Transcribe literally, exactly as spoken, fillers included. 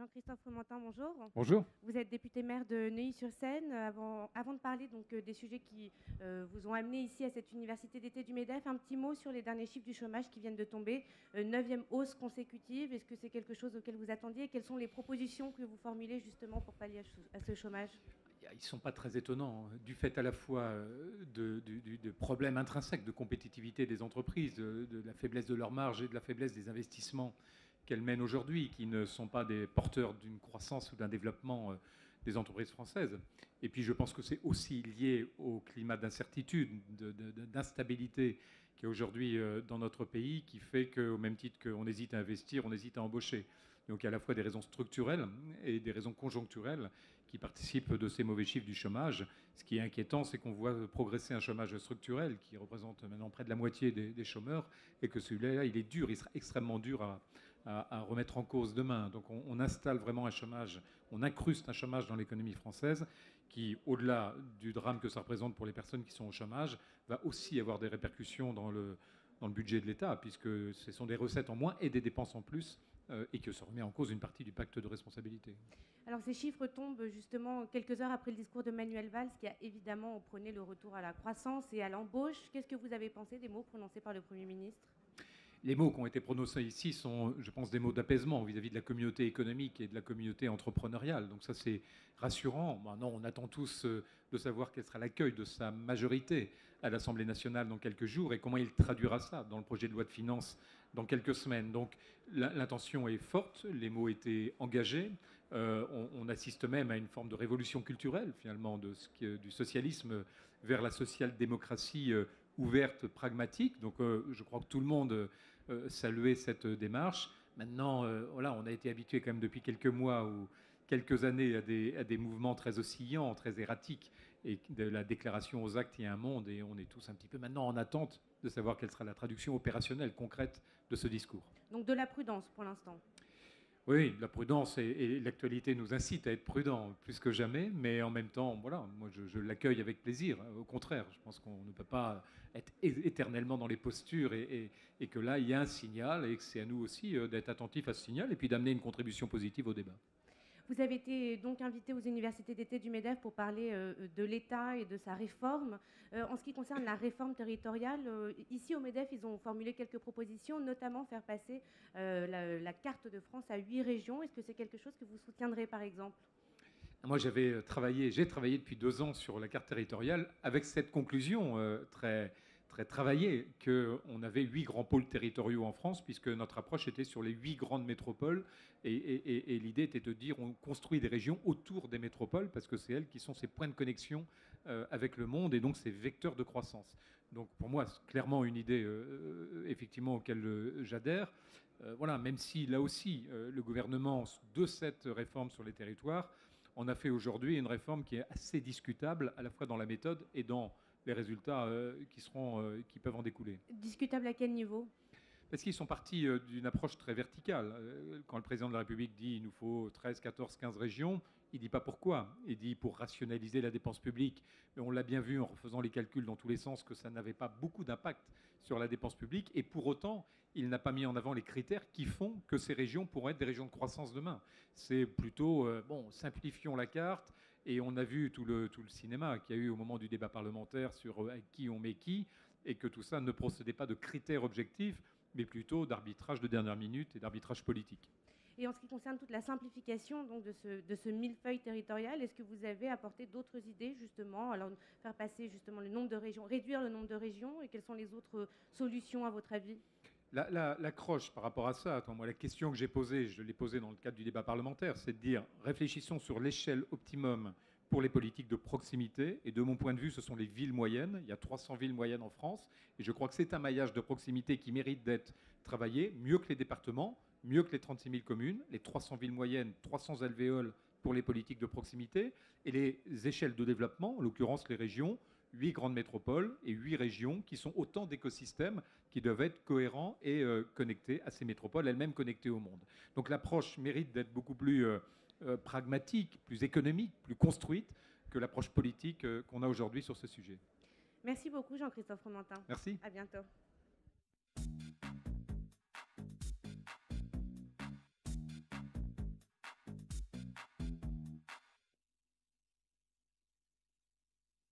Jean-Christophe Fromentin, bonjour. Bonjour. Vous êtes député maire de Neuilly-sur-Seine. Avant, avant de parler donc, des sujets qui euh, vous ont amené ici à cette université d'été du MEDEF, un petit mot sur les derniers chiffres du chômage qui viennent de tomber. Euh, neuvième hausse consécutive. Est-ce que c'est quelque chose auquel vous attendiez? Quelles sont les propositions que vous formulez justement pour pallier à ce chômage? Ils ne sont pas très étonnants, du fait à la fois de, de, de problèmes intrinsèques de compétitivité des entreprises, de, de la faiblesse de leur marge et de la faiblesse des investissements qu'elles mènent aujourd'hui, qui ne sont pas des porteurs d'une croissance ou d'un développement des entreprises françaises. Et puis je pense que c'est aussi lié au climat d'incertitude, d'instabilité qu'il y a aujourd'hui dans notre pays, qui fait qu'au même titre qu'on hésite à investir, on hésite à embaucher. Donc il y a à la fois des raisons structurelles et des raisons conjoncturelles qui participent de ces mauvais chiffres du chômage. Ce qui est inquiétant, c'est qu'on voit progresser un chômage structurel qui représente maintenant près de la moitié des, des chômeurs, et que celui-là, il est dur, il sera extrêmement dur à, à, à remettre en cause demain. Donc on, on installe vraiment un chômage, on incruste un chômage dans l'économie française qui, au-delà du drame que ça représente pour les personnes qui sont au chômage, va aussi avoir des répercussions dans le, dans le budget de l'État, puisque ce sont des recettes en moins et des dépenses en plus, et que ça remet en cause une partie du pacte de responsabilité. Alors ces chiffres tombent justement quelques heures après le discours de Manuel Valls, qui a évidemment prôné le retour à la croissance et à l'embauche. Qu'est-ce que vous avez pensé des mots prononcés par le Premier ministre ? Les mots qui ont été prononcés ici sont, je pense, des mots d'apaisement vis-à-vis de la communauté économique et de la communauté entrepreneuriale. Donc ça, c'est rassurant. Maintenant, on attend tous de savoir quel sera l'accueil de sa majorité à l'Assemblée nationale dans quelques jours et comment il traduira ça dans le projet de loi de finances dans quelques semaines. Donc l'intention est forte, les mots étaient engagés. Euh, on, on assiste même à une forme de révolution culturelle, finalement, de ce qui, du socialisme vers la social-démocratie euh, ouverte, pragmatique. Donc euh, je crois que tout le monde euh, saluait cette démarche. Maintenant, euh, voilà, on a été habitué quand même depuis quelques mois ou quelques années à des, à des mouvements très oscillants, très erratiques, et de la déclaration aux actes, il y a un monde, et on est tous un petit peu maintenant en attente de savoir quelle sera la traduction opérationnelle, concrète de ce discours. Donc de la prudence pour l'instant. Oui, la prudence et, et l'actualité nous incitent à être prudents plus que jamais, mais en même temps, voilà, moi je, je l'accueille avec plaisir. Au contraire, je pense qu'on ne peut pas être éternellement dans les postures et, et, et que là, il y a un signal et que c'est à nous aussi d'être attentifs à ce signal et puis d'amener une contribution positive au débat. Vous avez été donc invité aux universités d'été du MEDEF pour parler euh, de l'État et de sa réforme. Euh, en ce qui concerne la réforme territoriale, euh, ici au MEDEF, ils ont formulé quelques propositions, notamment faire passer euh, la, la carte de France à huit régions. Est-ce que c'est quelque chose que vous soutiendrez, par exemple ? Moi, j'avais travaillé, j'ai travaillé depuis deux ans sur la carte territoriale avec cette conclusion euh, très, très travaillée qu'on avait huit grands pôles territoriaux en France, puisque notre approche était sur les huit grandes métropoles. Et, et, et l'idée était de dire on construit des régions autour des métropoles, parce que c'est elles qui sont ces points de connexion euh, avec le monde et donc ces vecteurs de croissance. Donc pour moi, c'est clairement une idée euh, effectivement auquel euh, j'adhère. Euh, voilà, même si là aussi, euh, le gouvernement de cette réforme sur les territoires, on a fait aujourd'hui une réforme qui est assez discutable, à la fois dans la méthode et dans les résultats euh, qui, seront, euh, qui peuvent en découler. Discutable à quel niveau ? Parce qu'ils sont partis euh, d'une approche très verticale. Euh, quand le président de la République dit il nous faut treize, quatorze, quinze régions, il ne dit pas pourquoi. Il dit pour rationaliser la dépense publique. Mais on l'a bien vu en refaisant les calculs dans tous les sens que ça n'avait pas beaucoup d'impact sur la dépense publique. Et pour autant, il n'a pas mis en avant les critères qui font que ces régions pourraient être des régions de croissance demain. C'est plutôt, euh, bon, simplifions la carte. Et on a vu tout le, tout le cinéma qu'il y a eu au moment du débat parlementaire sur euh, qui on met qui, et que tout ça ne procédait pas de critères objectifs, mais plutôt d'arbitrage de dernière minute et d'arbitrage politique. Et en ce qui concerne toute la simplification donc, de, ce, de ce millefeuille territorial, est-ce que vous avez apporté d'autres idées justement, alors faire passer justement le nombre de régions, réduire le nombre de régions, et quelles sont les autres solutions à votre avis ? La, la, l'accroche par rapport à ça, attends, moi, la question que j'ai posée, je l'ai posée dans le cadre du débat parlementaire, c'est de dire réfléchissons sur l'échelle optimum pour les politiques de proximité. Et de mon point de vue, ce sont les villes moyennes. Il y a trois cents villes moyennes en France. Et je crois que c'est un maillage de proximité qui mérite d'être travaillé mieux que les départements, mieux que les trente-six mille communes, les trois cents villes moyennes, trois cents alvéoles pour les politiques de proximité. Et les échelles de développement, en l'occurrence les régions, huit grandes métropoles et huit régions qui sont autant d'écosystèmes qui doivent être cohérents et euh, connectés à ces métropoles, elles-mêmes connectées au monde. Donc l'approche mérite d'être beaucoup plus euh, euh, pragmatique, plus économique, plus construite que l'approche politique euh, qu'on a aujourd'hui sur ce sujet. Merci beaucoup Jean-Christophe Fromentin. Merci. À bientôt.